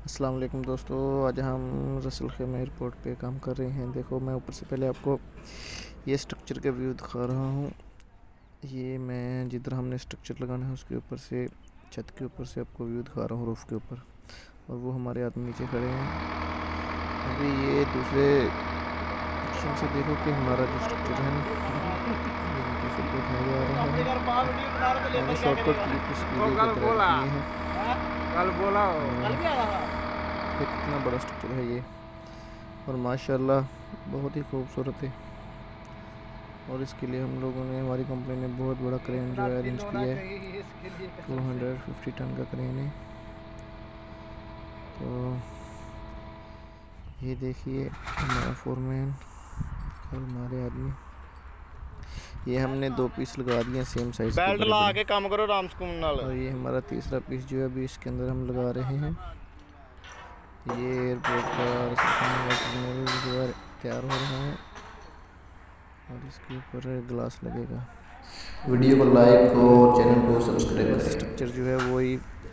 अस्सलाम वालेकुम दोस्तों, आज हम रसल खेमा एयरपोर्ट पे काम कर रहे हैं। देखो, मैं ऊपर से पहले आपको ये स्ट्रक्चर का व्यू दिखा रहा हूँ। ये मैं जिधर हमने स्ट्रक्चर लगाना है उसके ऊपर से, छत के ऊपर से आपको व्यू दिखा रहा हूँ, रूफ़ के ऊपर। और वो हमारे आदमी नीचे खड़े हैं। अभी ये दूसरे सेक्शन से देखो कि हमारा जो स्ट्रक्चर है ये नीचे से उठाया जा रहा है। मैंने शॉर्टकट क्लिप इस वीडियो के अंदर ऐड किए हैं। कल बोला ये कितना बड़ा स्ट्रक्चर है ये, और माशाल्लाह बहुत ही खूबसूरत है। और इसके लिए हम लोगों ने, हमारी कंपनी ने बहुत बड़ा क्रेन जो है अरेंज किया है। 250 टन का क्रेन है। तो ये देखिए हमारा फोरमैन और हमारे आदमी, ये हमने 2 पीस लगा दिए सेम साइज के, बेल्ट ला के काम करो राम सुकून नाल। और ये हमारा तीसरा पीस जो है अभी इसके अंदर हम लगा रहे हैं। ये एयरपोर्ट का रिसेप्शन जो है तैयार हो रहा है और इसके ऊपर ग्लास लगेगा। वीडियो को लाइक और चैनल को सब्सक्राइब करें। स्ट्रक्चर जो है वही